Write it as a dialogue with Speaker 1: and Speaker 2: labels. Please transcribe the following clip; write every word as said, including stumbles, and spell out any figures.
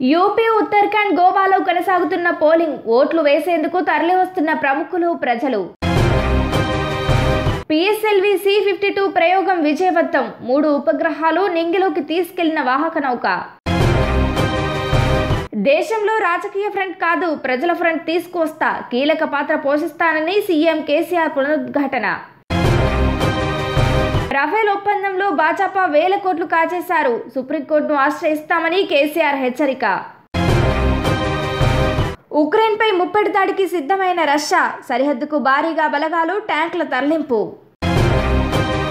Speaker 1: UP, Uttarakhand, గోవాలో కొనసాగుతున్న polling. ఓట్లు వేసేందుకు తరలివస్తున్న ప్రముఖులు, ప్రజలు. పిఎస్ఎల్వి సి ఫిఫ్టీ టూ ప్రయోగం విజయవంతం. మూడు ఉపగ్రహాలు నింగిలోకి తీసుకెళ్లిన వాహక నౌక. దేశంలో రాజకీయ ఫ్రంట్ కాదు, ప్రజల ఫ్రంట్ తీసుకువస్తా, కీలక పాత్ర పోషిస్తానని సీఎం కేసీఆర్ పునరుద్ఘాటన. రఫేల్ ఒప్పందంలో భాజపా వేల కోట్లు కాజేశారు, సుప్రీంకోర్టును ఆశ్రయిస్తామని కేసీఆర్ హెచ్చరిక. ఉక్రెయిన్పై ముప్పటి దాడికి సిద్ధమైన రష్యా, సరిహద్దుకు భారీగా బలగాలు, ట్యాంకుల తరలింపు.